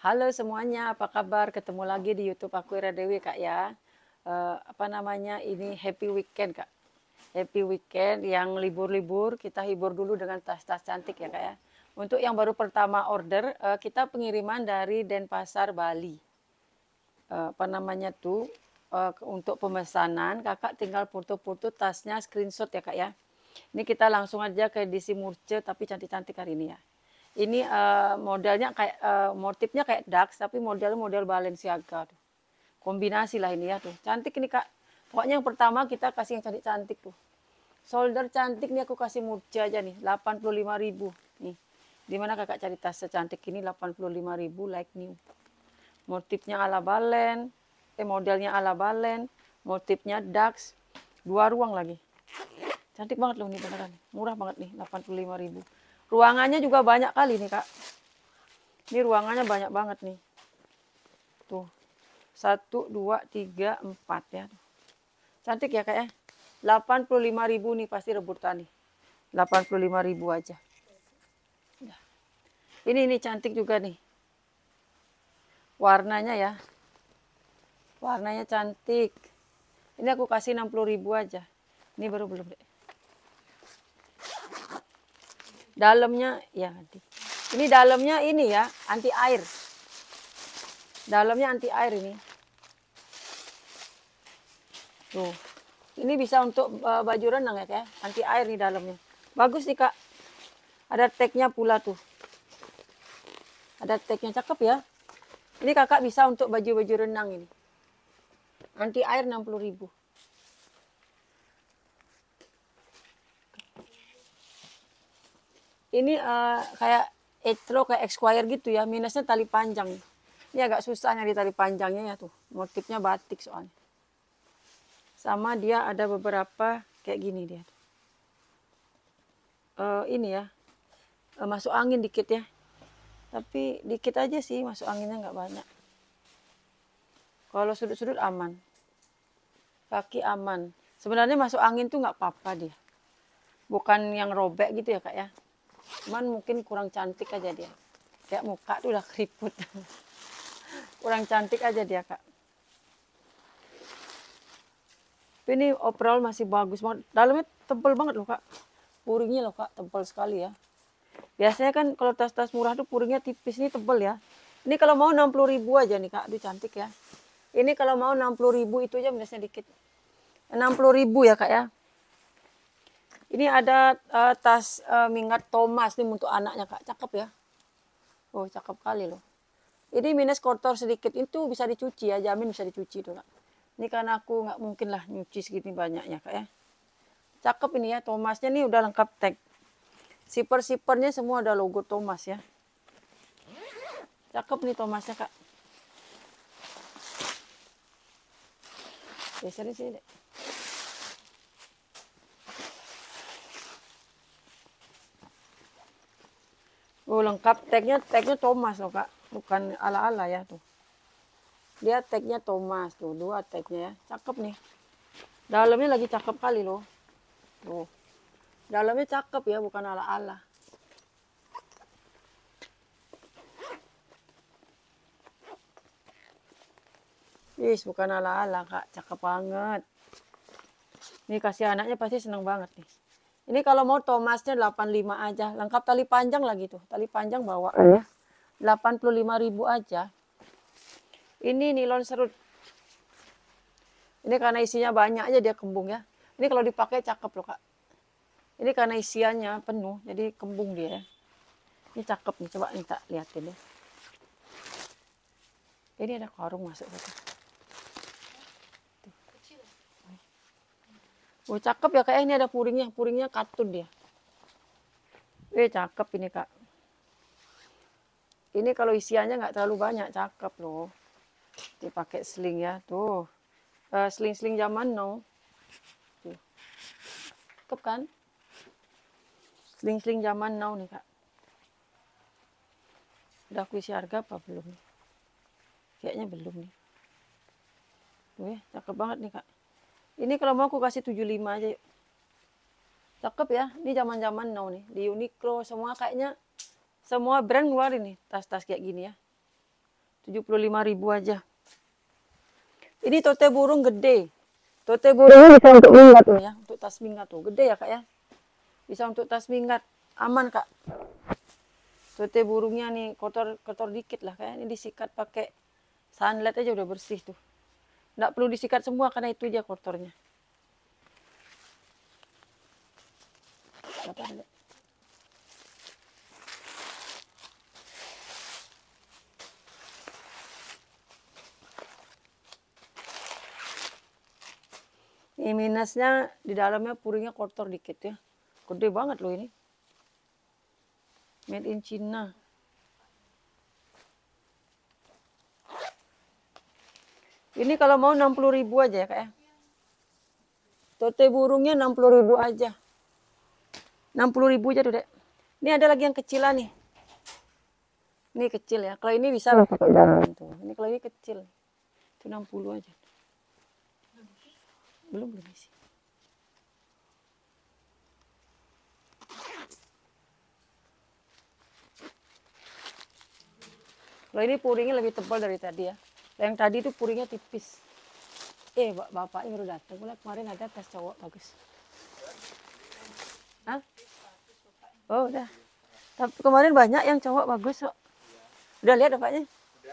Halo semuanya, apa kabar? Ketemu lagi di YouTube aku Ira Dewi Kak ya. Ini happy weekend Kak. Happy weekend yang libur-libur kita hibur dulu dengan tas-tas cantik ya Kak ya. Untuk yang baru pertama order, kita pengiriman dari Denpasar Bali. Untuk pemesanan Kakak tinggal foto-foto tasnya, screenshot ya Kak ya. Ini kita langsung aja ke DC Murce tapi cantik-cantik hari ini ya. Ini modelnya kayak motifnya kayak Dax tapi modelnya model Balenciaga tuh. Kombinasi lah ini ya tuh. Cantik ini Kak. Pokoknya yang pertama kita kasih yang cantik-cantik tuh. Shoulder cantik nih aku kasih Murce aja nih, 85.000. Nih. Dimana Kakak cari tas secantik ini 85.000 like new. Motifnya ala Balen, modelnya ala Balen, motifnya Dax, 2 ruang lagi. Cantik banget loh ini beneran. Murah banget nih, 85.000. Ruangannya juga banyak kali nih Kak. Ini ruangannya banyak banget nih. Tuh. 1, 2, 3, 4 ya. Cantik ya Kak ya. 85.000 nih pasti rebutan nih. 85.000 aja. Ini cantik juga nih. Warnanya ya. Warnanya cantik. Ini aku kasih 60.000 aja. Ini baru belum deh. Dalamnya ya nanti. Ini dalamnya ini ya, anti air. Dalamnya anti air ini. Tuh. Ini bisa untuk baju renang ya Kak, anti air nih dalamnya. Bagus nih Kak. Ada tagnya pula tuh. Ada tagnya cakep ya. Ini Kakak bisa untuk baju-baju renang ini. Anti air 60.000. Ini kayak etro kayak Esquire gitu ya, minusnya tali panjang. Ini agak susah nyari tali panjangnya ya tuh. Motifnya batik soalnya. Sama dia ada beberapa kayak gini dia. Ini ya, masuk angin dikit ya. Tapi dikit aja sih, masuk anginnya nggak banyak. Kalau sudut-sudut aman. Kaki aman. Sebenarnya masuk angin tuh nggak apa-apa dia. Bukan yang robek gitu ya Kak ya. Cuman mungkin kurang cantik aja dia. Kayak muka tuh udah keriput. Kurang cantik aja dia Kak. Tapi ini overall masih bagus banget. Dalamnya tebal banget loh Kak. Puringnya loh Kak, tebal sekali ya. Biasanya kan kalau tas-tas murah tuh puringnya tipis, ini tebal ya. Ini kalau mau 60.000 aja nih Kak. Aduh cantik ya. Ini kalau mau 60.000 itu aja minusnya dikit. 60.000 ya Kak ya. Ini ada tas Mingat Thomas nih untuk anaknya Kak. Cakep ya. Oh cakep kali loh. Ini minus kotor sedikit. Itu bisa dicuci ya. Jamin bisa dicuci tuh Kak. Ini karena aku nggak mungkin lah nyuci segini banyaknya Kak ya. Cakep ini ya. Thomasnya nih udah lengkap tag. Siper-sipernya semua ada logo Thomas ya. Cakep nih Thomasnya Kak. Geser di sini deh. Oh lengkap tagnya Thomas loh Kak, bukan ala-ala ya tuh. Dia tagnya Thomas tuh, 2 tagnya ya, cakep nih. Dalamnya lagi cakep kali loh. Tuh, dalamnya cakep ya, bukan ala-ala. Wis, bukan ala-ala Kak, cakep banget. Nih kasih anaknya pasti seneng banget nih. Ini kalau mau Thomasnya 85 aja, lengkap tali panjang lagi tuh, tali panjang bawa ya. 85.000 aja. Ini nilon serut. Ini karena isinya banyak aja dia kembung ya. Ini kalau dipakai cakep loh Kak. Ini karena isiannya penuh, jadi kembung dia. Ini cakep nih, coba minta liatin deh. Ini ada karung masuk gitu. Oh cakep ya Kak, ini ada puringnya katun dia. Cakep ini Kak. Ini kalau isiannya nggak terlalu banyak, cakep loh. Dipakai sling ya, tuh. Sling-sling zaman now. Tuh. Cakep kan? Sling-sling zaman now nih Kak. Udah aku isi harga apa belum nih? Kayaknya belum nih. Tuh ya, cakep banget nih Kak. Ini kalau mau aku kasih 75 aja yuk. Cakep ya, ini zaman-zaman now nih. Di Uniqlo semua kayaknya semua brand ngeluarin nih tas-tas kayak gini ya. 75.000 aja. Ini tote burung gede. Tote burungnya bisa untuk minggat loh ya, untuk tas minggat tuh. Gede ya Kak ya. Bisa untuk tas minggat. Aman Kak. Tote burungnya nih kotor dikit lah kayak ini disikat pakai sunlight aja udah bersih tuh. Nggak perlu disikat semua karena itu aja kotornya. Ini minusnya di dalamnya puringnya kotor dikit ya. Gede banget loh ini. Made in China. Ini kalau mau 60.000 aja ya Kak ya. Tote burungnya 60.000 aja. 60.000 aja tuh Dek. Ini ada lagi yang kecilan nih. Ini kecil ya. Kalau ini bisa lah pakai jalan tuh. Ini kalau ini kecil. Itu 60 aja. Belum isi. Kalau ini puringnya lebih tebal dari tadi ya. Yang tadi itu puringnya tipis. Bapaknya baru datang. Kemarin ada tas cowok bagus. Hah? Oh udah. Tapi kemarin banyak yang cowok bagus kok. Udah lihat bapaknya?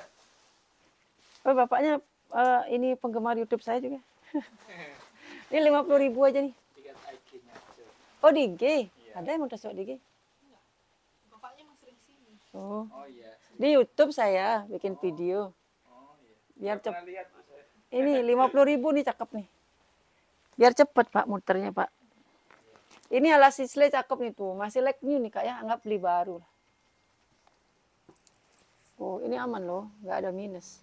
Oh bapaknya ini penggemar YouTube saya juga. Ini 50.000 aja nih. Oh di IG? Ada emang tas cowok di IG? Bapaknya emang sering sini. Oh iya. Di YouTube saya bikin video. Biar cepet. Ini 50.000 nih cakep nih. Biar cepet Pak muternya Pak. Ini ala sisle cakep nih tuh. Masih like new nih Kak ya. Anggap beli baru. Oh ini aman loh. Nggak ada minus.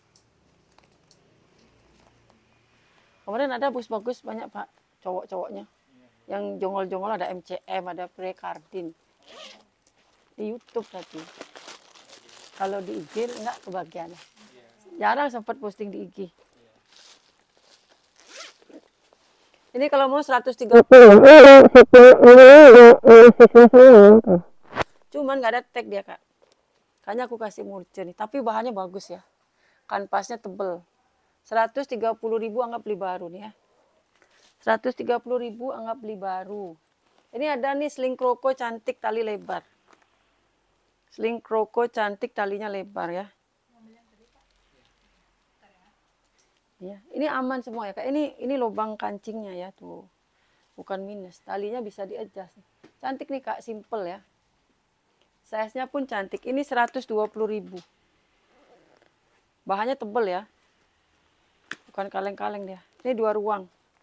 Kemarin ada bus bagus banyak Pak. Cowok-cowoknya. Yang jongol-jongol ada MCM. Ada Precardin. Di YouTube tadi. Kalau di IG enggak kebagian. Jarang sempat posting di IG. Ini kalau mau 130. Cuman nggak ada tag dia Kak. Kayaknya aku kasih murce nih. Tapi bahannya bagus ya. Kanvasnya tebel. 130.000 anggap beli baru nih ya. 130.000 anggap beli baru. Ini ada nih sling kroko cantik tali lebar. Sling kroko cantik talinya lebar ya. Ya, ini aman semua ya Kak. Ini lubang kancingnya ya tuh. Bukan minus. Talinya bisa di-adjust. Cantik nih Kak, simple ya. Size-nya pun cantik. Ini 120.000. Bahannya tebel ya. Bukan kaleng-kaleng dia. Ini 2 ruang.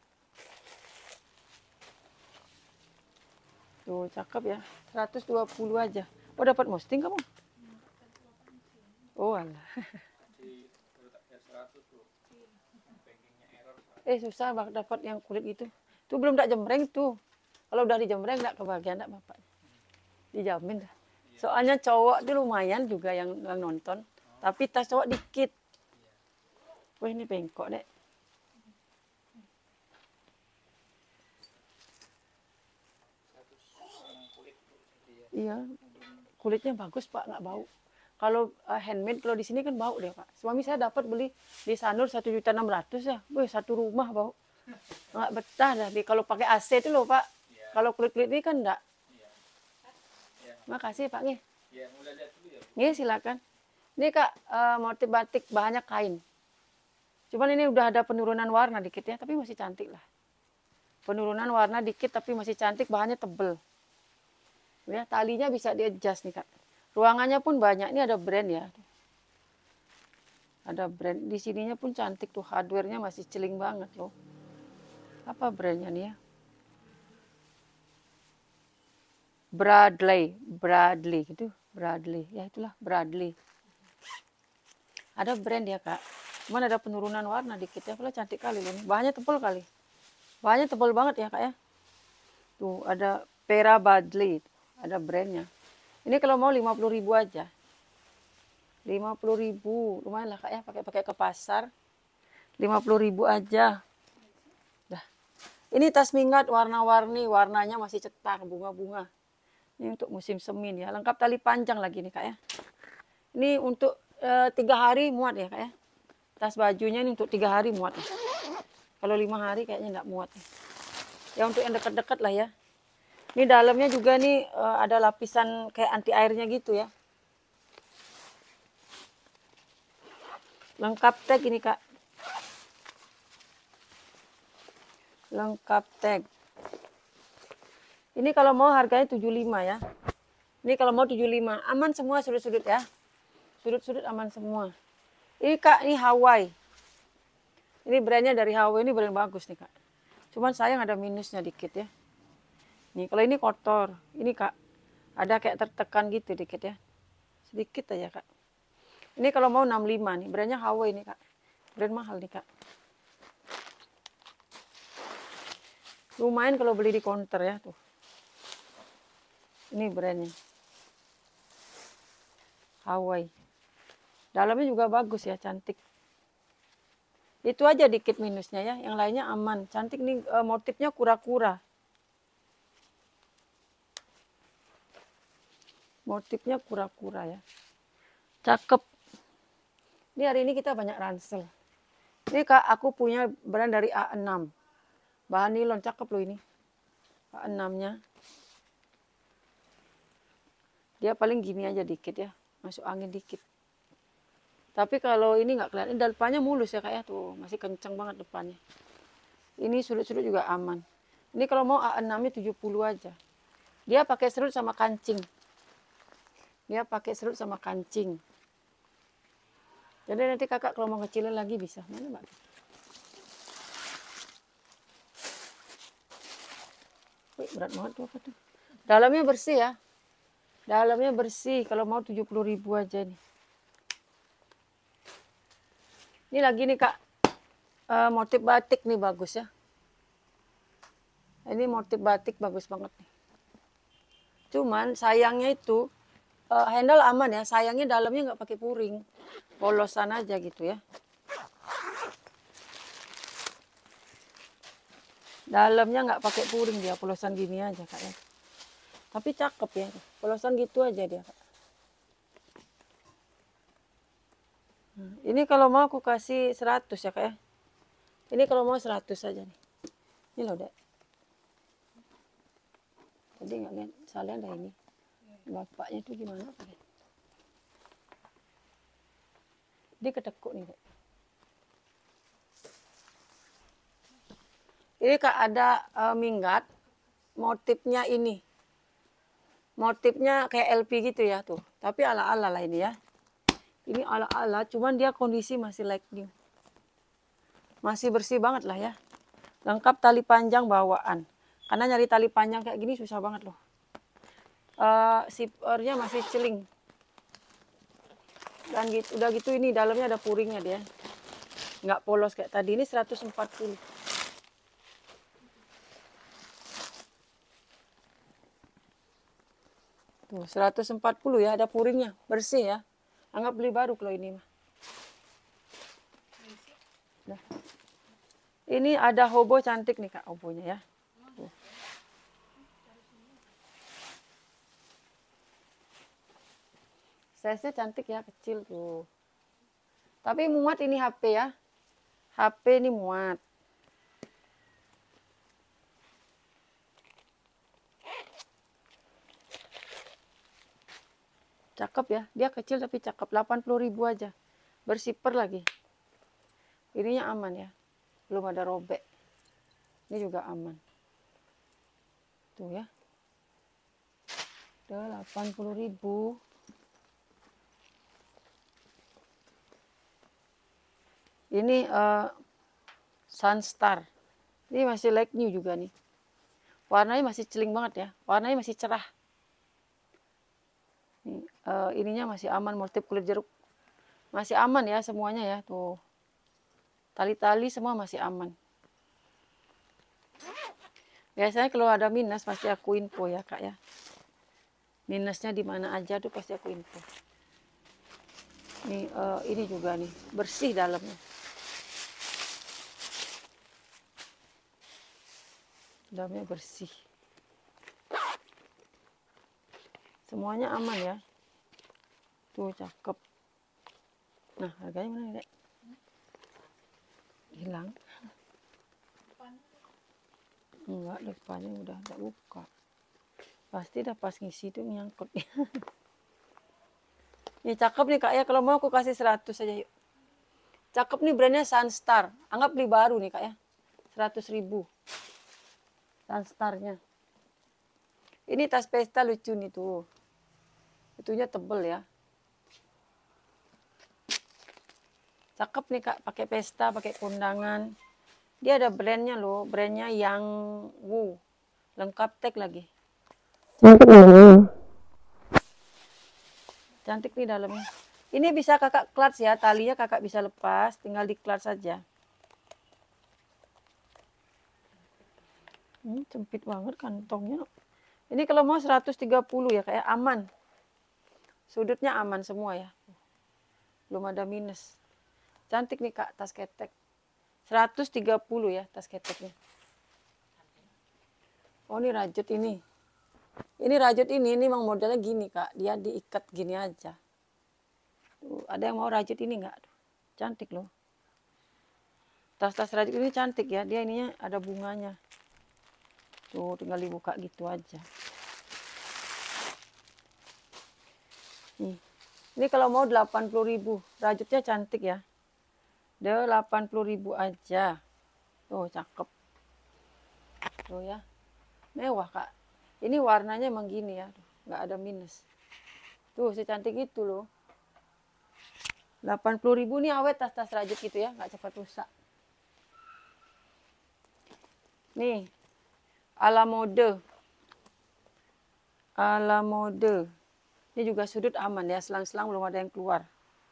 Tuh, cakep ya. 120 aja. Oh, dapat posting kamu? Oh, alah. Susah dapat yang kulit itu. Itu belum tak jembreng tuh. Kalau udah dijembreng enggak kebagian enggak Bapak. Dijamin dah. Soalnya cowok itu lumayan juga yang nonton. Tapi tas cowok dikit. Wah, ini bengkok, Dek. Iya. Kulitnya bagus, Pak, nggak bau. Kalau handmade, kalau di sini kan bau deh, Pak. Suami saya dapat beli di Sanur 1.600.000 ya. Wih, satu rumah bau. Nggak betah dah. Kalau pakai AC itu loh, Pak. Kalau kulit-kulit ini kan enggak. Makasih, Pak. Nih, silakan. Ini, Kak, motif batik bahannya kain. Cuman ini udah ada penurunan warna dikit ya, tapi masih cantik lah. Penurunan warna dikit, tapi masih cantik, bahannya tebel. Ya, talinya bisa di-adjust nih, Kak. Ruangannya pun banyak. Ini ada brand ya. Ada brand. Di sininya pun cantik tuh. Hardware-nya masih celing banget loh. Apa brandnya nih ya? Bradley gitu. Bradley. Ya itulah Bradley. Ada brand ya Kak. Cuman ada penurunan warna dikit ya. Kalau cantik kali loh. Bahannya tebal kali. Bahannya tebal banget ya Kak ya. Tuh ada Pera Bradley. Ada brandnya. Ini kalau mau 50.000 aja. 50.000. Lumayan lah Kak ya. Pakai ke pasar. 50.000 aja. Dah. Ini tas minggat warna-warni. Warnanya masih cetar. Bunga-bunga. Ini untuk musim semi ya. Lengkap tali panjang lagi nih Kak ya. Ini untuk 3 hari muat ya kak ya. Tas bajunya ini untuk 3 hari muat ya. Kalau 5 hari kayaknya nggak muat ya. Ya untuk yang dekat-dekat lah ya. Ini dalamnya juga nih ada lapisan kayak anti airnya gitu ya. Lengkap tag ini kak. Lengkap tag. Ini kalau mau harganya 75 ya. Ini kalau mau 75. Aman semua sudut-sudut ya. Sudut-sudut aman semua. Ini kak, ini Hawaii. Ini brandnya dari Hawaii, ini brand bagus nih kak. Cuman sayang ada minusnya dikit ya. Nih kalau ini kotor. Ini kak, ada kayak tertekan gitu dikit ya. Sedikit aja kak. Ini kalau mau 65 nih. Brandnya Hawaii nih kak. Brand mahal nih kak. Lumayan kalau beli di counter ya tuh. Ini brandnya Hawaii. Dalamnya juga bagus ya, cantik. Itu aja dikit minusnya ya, yang lainnya aman. Cantik nih motifnya kura-kura. Motifnya kura-kura ya. Cakep. Ini hari ini kita banyak ransel. Ini kak, aku punya brand dari A6. Bahan nilon, cakep loh ini. A6-nya. Dia paling gini aja dikit ya, masuk angin dikit. Tapi kalau ini nggak kelihatan, depannya mulus ya kak ya, tuh masih kenceng banget depannya. Ini sudut-sudut juga aman. Ini kalau mau A6-nya 70 aja. Dia pakai serut sama kancing. Dia pakai serut sama kancing. Jadi nanti kakak kalau mau ngecilin lagi bisa. Mana mbak? Wih, berat banget tuh apa tuh. Dalamnya bersih ya. Dalamnya bersih. Kalau mau 70.000 aja nih. Ini lagi nih kak. Motif batik nih bagus ya. Ini motif batik bagus banget nih. Cuman sayangnya itu handle aman ya. Sayangnya dalamnya nggak pakai puring. Polosan aja gitu ya. Dalamnya nggak pakai puring dia, polosan gini aja kak ya. Tapi cakep ya, polosan gitu aja dia kak. Ini kalau mau aku kasih 100 ya kak ya. Ini kalau mau 100 aja nih. Ini loh dek. Tadi nggak lihat, saya lihat ada ini. Bapaknya tuh gimana kak? Dia ketekuk nih dek. Ini kak ada minggat, motifnya ini. Motifnya kayak LP gitu ya tuh. Tapi ala-ala lah ini ya. Ini ala-ala, cuman dia kondisi masih like new. Masih bersih banget lah ya. Lengkap tali panjang bawaan. Karena nyari tali panjang kayak gini susah banget loh. Zippernya masih celing. Dan gitu, udah gitu ini dalamnya ada puringnya dia. Nggak polos kayak tadi. Ini 140. Tuh, 140 ya, ada puringnya, bersih ya. Anggap beli baru kalau ini mah. Nah. Ini ada hobo cantik nih kak, hobonya ya. Tuh. Size-nya cantik ya, kecil tuh. Tapi muat ini HP ya. HP ini muat. Cakep ya, dia kecil tapi cakep. 80.000 aja. Bersiper lagi. Ininya aman ya. Belum ada robek. Ini juga aman. Tuh ya. Udah 80.000. Ini Sunstar. Ini masih like new juga nih. Warnanya masih celing banget ya. Warnanya masih cerah. Ininya masih aman, motif kulit jeruk. Masih aman ya semuanya ya. Tuh. Tali-tali semua masih aman. Biasanya kalau ada minus pasti aku info ya kak ya. Minusnya di mana aja tuh pasti aku info. Nih ini juga nih bersih dalamnya. Dalamnya bersih. Semuanya aman ya. Tuh cakep. Nah, harganya mana nih, Dek? Hilang. Depannya Enggak, depannya udah tak buka. Pasti dah pas ngisi tuh nyangkut. Ini cakep nih Kak ya, kalau mau aku kasih 100 aja yuk. Cakep nih, brandnya Sunstar. Anggap beli baru nih Kak ya. 100.000. Sunstarnya. Ini tas pesta lucu nih tuh. Itunya tebel ya. Cakep nih Kak, pakai pesta, pakai kondangan. Dia ada brandnya loh, brandnya yang Wu. Lengkap tag lagi. Cantik nih. Cantik nih dalamnya. Ini bisa kakak clutch ya, talinya kakak bisa lepas, tinggal di clutch saja. Sempit banget kantongnya. Ini kalau mau 130 ya kayak aman. Sudutnya aman semua ya. Belum ada minus. Cantik nih Kak, tas ketek. 130 ya tas keteknya. Oh ini rajut ini. Ini rajut ini memang modelnya gini Kak. Dia diikat gini aja. Tuh, ada yang mau rajut ini enggak? Cantik loh. Tas-tas rajut ini cantik ya. Dia ininya ada bunganya. Tuh tinggal dibuka gitu aja. Nih. Ini kalau mau 80.000. Rajutnya cantik ya. Dia 80.000 aja. Tuh cakep. Tuh ya. Mewah Kak. Ini warnanya emang gini ya. Nggak ada minus. Tuh secantik itu loh. 80.000 nih awet tas-tas rajut gitu ya. Nggak cepat rusak. Nih. Ala mode. Ala mode. Ini juga sudut aman ya. Selang-selang belum ada yang keluar.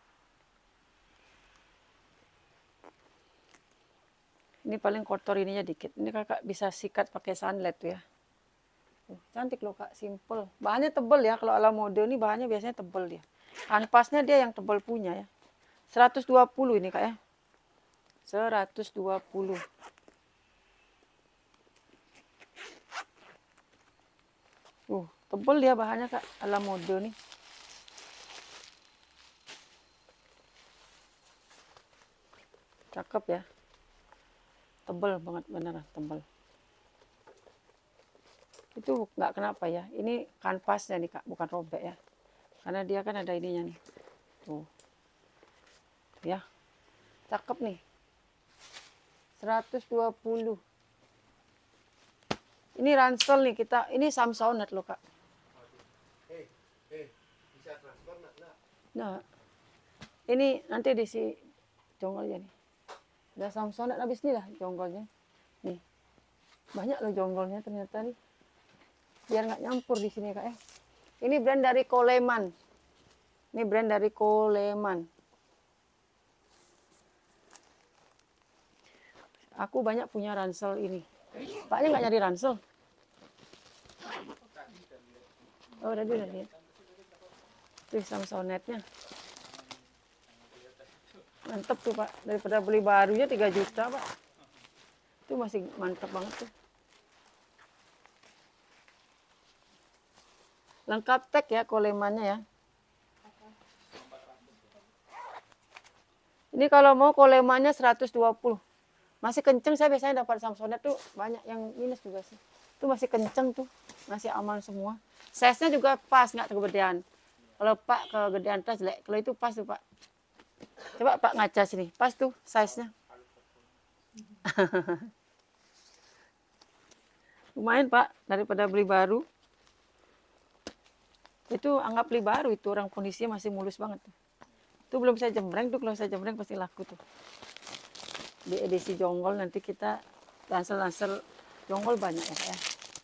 Ini paling kotor ininya dikit. Ini kakak bisa sikat pakai sunlight tuh ya. Cantik loh Kak, simple. Bahannya tebel ya. Kalau ala mode ini bahannya biasanya tebel dia. Kanvasnya dia yang tebel punya ya. 120 ini Kak ya. 120. Tebel dia bahannya Kak, ala mode nih. Cakep ya. Tebel banget beneran, tebel. Itu nggak kenapa ya. Ini kanvasnya nih Kak, bukan robek ya. Karena dia kan ada ininya nih. Tuh. Ya. Cakep nih. 120. Ini ransel nih kita. Ini Samsonite loh Kak. Bisa transfer nak? Nah. Ini nanti diisi jonggolnya nih. Udah Samsonite habis nih lah jonggolnya. Nih. Banyak loh jonggolnya ternyata nih. Biar nggak nyampur di sini Kak ya. Ini brand dari Coleman. Ini brand dari Coleman. Aku banyak punya ransel ini. Paknya nggak nyari ransel? Oh udah lihat. Tuh Samsonite-nya. Mantep tuh Pak. Daripada beli barunya 3 juta Pak. Itu masih mantep banget tuh. Lengkap tag ya Coleman-nya ya. Ini kalau mau Coleman-nya 120. Masih kenceng, saya biasanya dapat Samsonite tuh banyak yang minus juga sih. Itu masih kenceng tuh, masih aman semua. Size-nya juga pas, nggak kegedean. Kalau Pak kegedean tas jelek, kalau itu pas tuh Pak. Coba Pak ngaca sini, pas tuh size-nya. Lumayan Pak, daripada beli baru. Itu anggap beli baru, itu orang kondisinya masih mulus banget tuh. Itu belum saya jembreng tuh, kalau saya jembreng pasti laku tuh. Di edisi jonggol nanti kita lansel-lansel jonggol banyak ya Kak ya.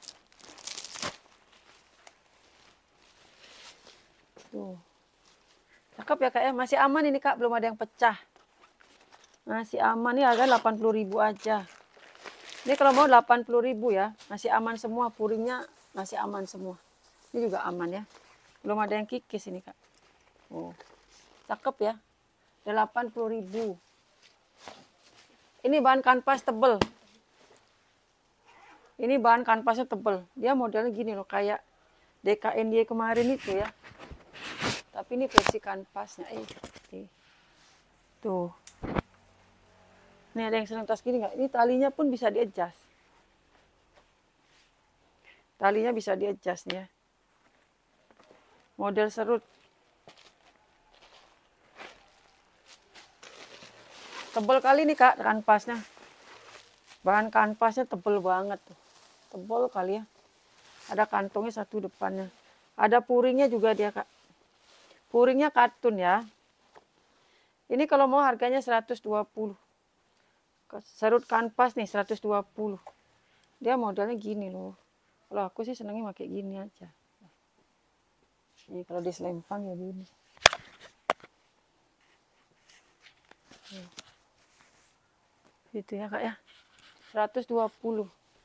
Tuh. Cakep ya Kak ya, masih aman ini Kak, belum ada yang pecah. Masih aman nih, harga 80.000 aja. Ini kalau mau 80.000 ya, masih aman semua, puringnya masih aman semua. Ini juga aman ya. Belum ada yang kikis ini Kak. Oh. Cakep ya. 80.000. Ini bahan kanvas tebel. Ini bahan kanvasnya tebel. Dia modelnya gini loh, kayak DKNY kemarin itu ya. Tapi ini versi kanvasnya. Tuh. Nih ada yang senang tas gini nggak? Ini talinya pun bisa di-adjust. Talinya bisa di-adjust nih ya. Model serut. Tebal kali nih Kak kanvasnya. Bahan kanvasnya tebal banget tuh. Tebal kali ya. Ada kantongnya satu depannya. Ada puringnya juga dia Kak. Puringnya katun ya. Ini kalau mau harganya 120. Serut kanvas nih 120. Dia modelnya gini loh. Kalau aku sih senangnya pakai gini aja. Ini kalau di selempang ya gini. Gitu ya Kak ya. 120.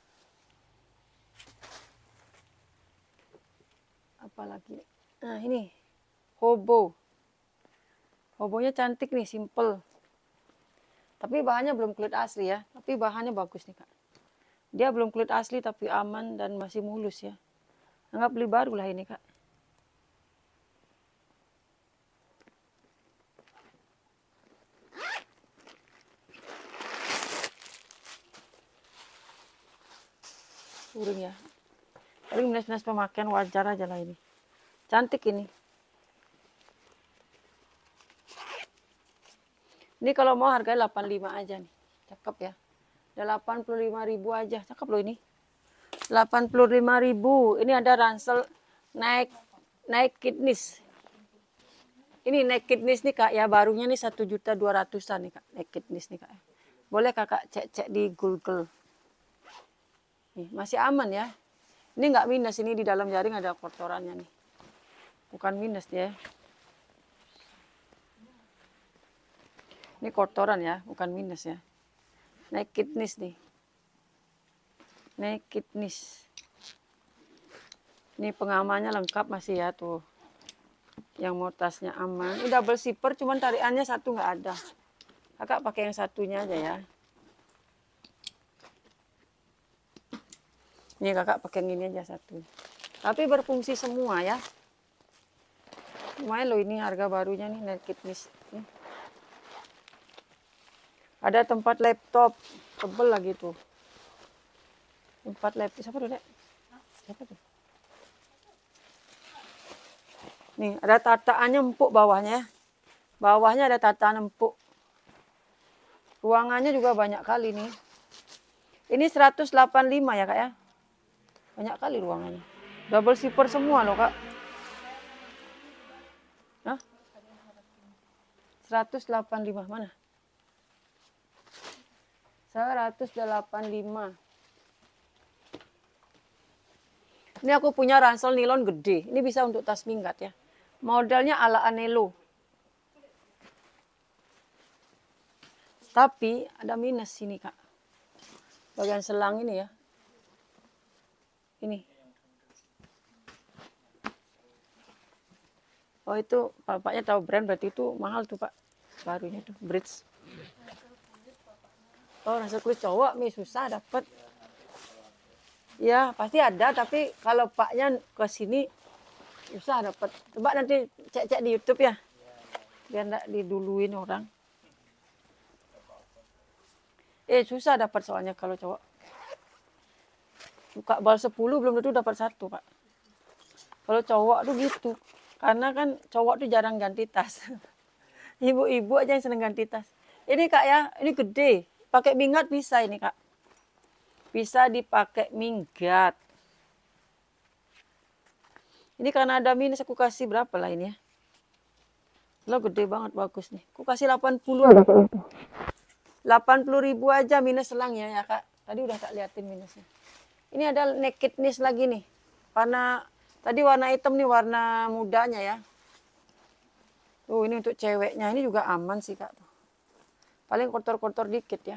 Apalagi. Nah ini. Hobo. Hobonya cantik nih, simple. Tapi bahannya belum kulit asli ya. Tapi bahannya bagus nih Kak. Dia belum kulit asli tapi aman dan masih mulus ya. Anggap beli baru lah ini Kak. Puring ya. Paling minus-minus pemakaian wajar aja lah ini. Cantik ini. Ini kalau mau harganya 85 aja nih. Cakep ya. Udah 85.000 aja. Cakep loh ini. 85.000. Ini ada ransel naik kidneys. Ini naik kidneys nih Kak ya. Barunya nih 1.200.000-an nih Kak. Naik kidneys nih Kak. Boleh Kakak cek-cek di Google. Nih, masih aman ya. Ini nggak minus. Ini di dalam jaring ada kotorannya nih. Bukan minus dia. Ini kotoran ya. Bukan minus ya. Naik kidneys nih. Naik kidneys. Ini pengamannya lengkap masih ya tuh. Yang mau tasnya aman. Ini double zipper cuman tarikannya satu nggak ada. Kakak pakai yang satunya aja ya. Ini kakak pakai yang ini aja satu. Tapi berfungsi semua ya. Lumayan loh ini harga barunya nih naik kidneys. Ada tempat laptop. Tebel lagi tuh. Tempat laptop. Siapa tuh Dek? Siapa tuh? Nih ada tataannya empuk bawahnya. Bawahnya ada tataan empuk. Ruangannya juga banyak kali nih. Ini 185 ya Kak ya. Banyak kali ruangannya. Double zipper semua loh Kak. Hah? 185 mana? 185. Ini aku punya ransel nilon gede. Ini bisa untuk tas minggat ya. Modelnya ala Anelo. Tapi ada minus sini Kak. Bagian selang ini ya. Ini. Oh itu bapaknya tahu brand berarti itu mahal tuh Pak. Barunya tuh bridge. Oh ransel kulit cowok nih susah dapat. Ya pasti ada tapi kalau Paknya ke sini susah dapat. Coba nanti cek-cek di YouTube ya. Biar enggak diduluin orang. Susah dapat soalnya kalau cowok. Buka bal 10 belum tentu dapat satu Pak. Kalau cowok tuh gitu. Karena kan cowok tuh jarang ganti tas. Ibu-ibu aja yang seneng ganti tas. Ini Kak ya, ini gede. Pakai minggat bisa ini Kak. Bisa dipakai minggat. Ini karena ada minus aku kasih berapa lah ini ya. Lo gede banget bagus nih. Aku kasih 80 aja Kak. 80.000 aja minus selangnya ya Kak. Tadi udah tak liatin minusnya. Ini ada nakedness lagi nih. Warna tadi warna hitam nih warna mudanya ya. Tuh ini untuk ceweknya. Ini juga aman sih Kak. Paling kotor-kotor dikit ya.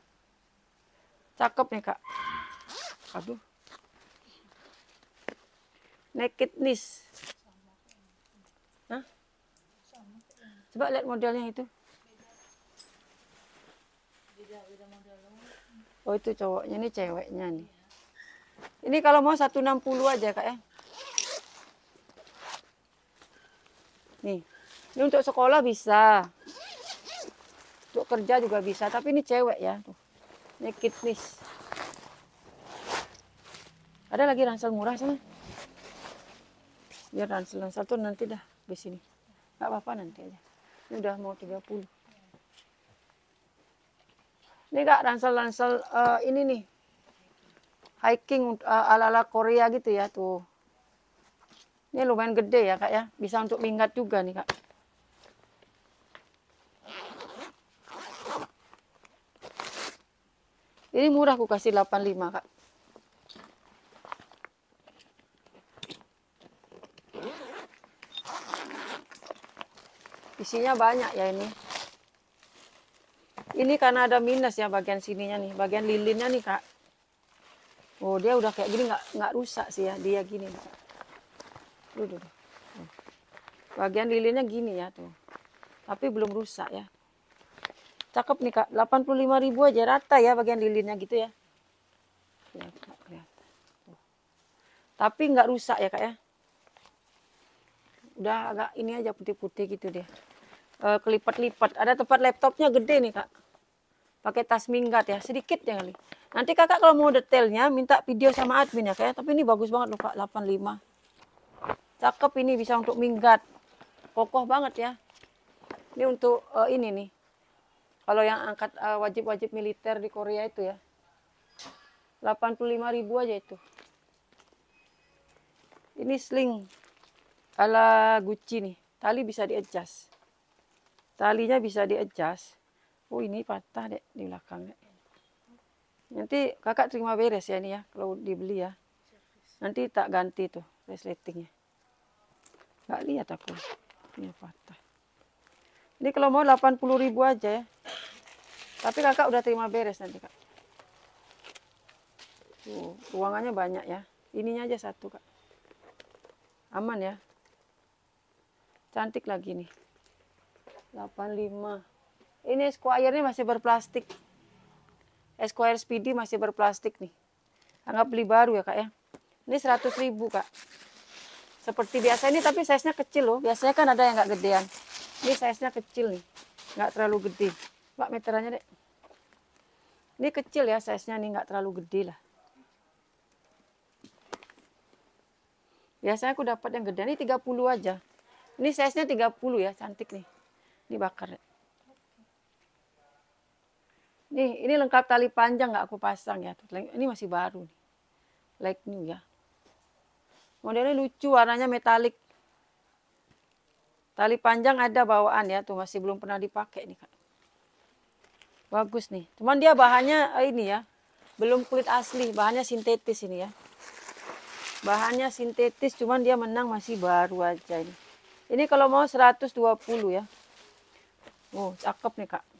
Cakep nih Kak. Aduh. Nakedness. Hah? Coba lihat modelnya itu. Oh itu cowoknya, ini ceweknya nih. Ini kalau mau 160 aja Kak ya. Nih. Ini untuk sekolah bisa. Untuk kerja juga bisa, tapi ini cewek ya. Tuh. Ini kitnis. Ada lagi ransel murah sana. Biar ransel-ransel tuh nanti dah di sini. Nggak apa-apa nanti aja. Ini udah mau 30. Ini Kak ransel-ransel ini nih. Hiking ala-ala Korea gitu ya tuh. Ini lumayan gede ya Kak ya. Bisa untuk minggat juga nih Kak. Ini murah aku kasih 85 Kak. Isinya banyak ya ini. Ini karena ada minus ya bagian sininya nih, bagian lilinnya nih Kak. Oh dia udah kayak gini nggak rusak sih ya, dia gini. Tuh. Bagian lilinnya gini ya tuh, tapi belum rusak ya. Cakep nih Kak, 85.000 aja rata ya bagian lilinnya gitu ya. Kelihatan. Tapi nggak rusak ya Kak ya. Udah agak ini aja putih-putih gitu deh. Kelipat-lipat. Ada tempat laptopnya gede nih Kak. Pakai tas minggat ya, sedikit ya kali. Nanti Kakak kalau mau detailnya minta video sama admin ya Kak ya. Tapi ini bagus banget loh Kak, 85. Cakep ini bisa untuk minggat. Kokoh banget ya. Ini untuk ini nih. Kalau yang angkat wajib-wajib militer di Korea itu ya. 85.000 aja itu. Ini sling ala Gucci nih. Tali bisa di-adjust. Talinya bisa di-adjust. Oh ini patah deh di belakang. Nanti Kakak terima beres ya ini ya. Kalau dibeli ya. Nanti tak ganti tuh resletingnya. Nggak lihat aku. Ini patah. Ini kalau mau 80.000 aja ya. Tapi Kakak udah terima beres nanti Kak. Tuh, ruangannya banyak ya. Ininya aja satu Kak. Aman ya. Cantik lagi nih. 85. Ini Esquire-nya masih berplastik. Esquire Speedy masih berplastik nih. Anggap beli baru ya Kak ya. Ini 100.000 Kak. Seperti biasa ini tapi size-nya kecil loh. Biasanya kan ada yang nggak gedean. Ini size-nya kecil nih. Nggak terlalu gede. Mbak meterannya dek. Ini kecil ya size-nya nih. Nggak terlalu gede lah. Biasanya aku dapat yang gede. Ini 30 aja. Ini size-nya 30 ya. Cantik nih. Ini bakar dek. Nih, ini lengkap tali panjang nggak aku pasang ya. Ini masih baru nih. Like new ya. Modelnya lucu, warnanya metalik. Tali panjang ada bawaan ya. Tuh masih belum pernah dipakai nih Kak. Bagus nih. Cuman dia bahannya ini ya. Belum kulit asli. Bahannya sintetis ini ya. Bahannya sintetis. Cuman dia menang masih baru aja ini. Ini kalau mau 120 ya. Oh cakep nih Kak.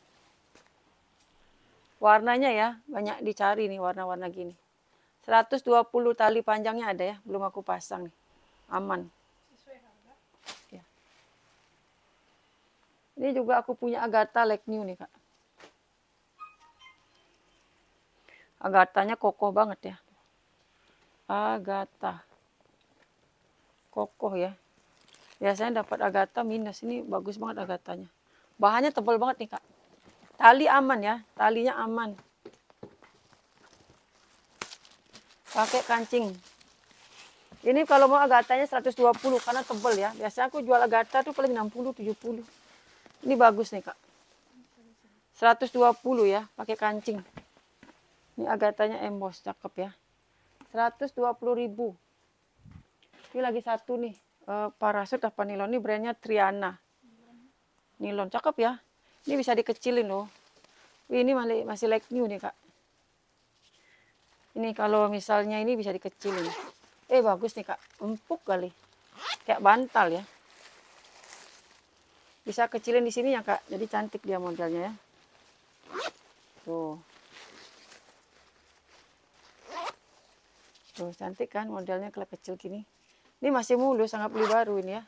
Warnanya ya, banyak dicari nih warna-warna gini. 120 tali panjangnya ada ya, belum aku pasang nih. Aman. Ya. Ini juga aku punya Agatha like new nih Kak. Agathanya kokoh banget ya. Agatha. Kokoh ya. Biasanya dapat Agatha minus, ini bagus banget Agathanya. Bahannya tebal banget nih Kak. Tali aman ya, talinya aman. Pakai kancing. Ini kalau mau Agathanya 120 karena tebal ya. Biasanya aku jual Agatha tuh paling 60 70. Ini bagus nih Kak. 120 ya, pakai kancing. Ini Agathanya emboss, cakep ya. 120.000. Ini lagi satu nih, parasut apa nilon, ini brandnya Triana. Nilon, cakep ya. Ini bisa dikecilin loh. Ini masih like new nih Kak. Ini kalau misalnya ini bisa dikecilin. Bagus nih Kak. Empuk kali. Kayak bantal ya. Bisa kecilin di sini ya Kak. Jadi cantik dia modelnya ya. Tuh. Tuh cantik kan modelnya kalau kecil gini. Ini masih mulus, sangat beli baru ini ya.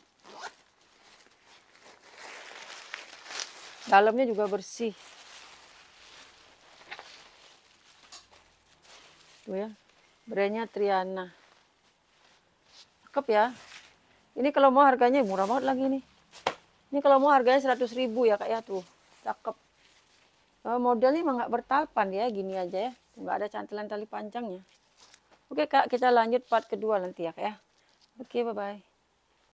Dalamnya juga bersih. Tuh ya. Brandnya Triana. Cakep ya. Ini kalau mau harganya murah banget lagi nih. Ini kalau mau harganya 100.000 ya Kak ya tuh. Cakep. Modelnya emang nggak bertalpan ya, gini aja ya. Nggak ada cantelan tali panjangnya. Oke Kak, kita lanjut part kedua nanti ya Kak ya. Oke, bye-bye.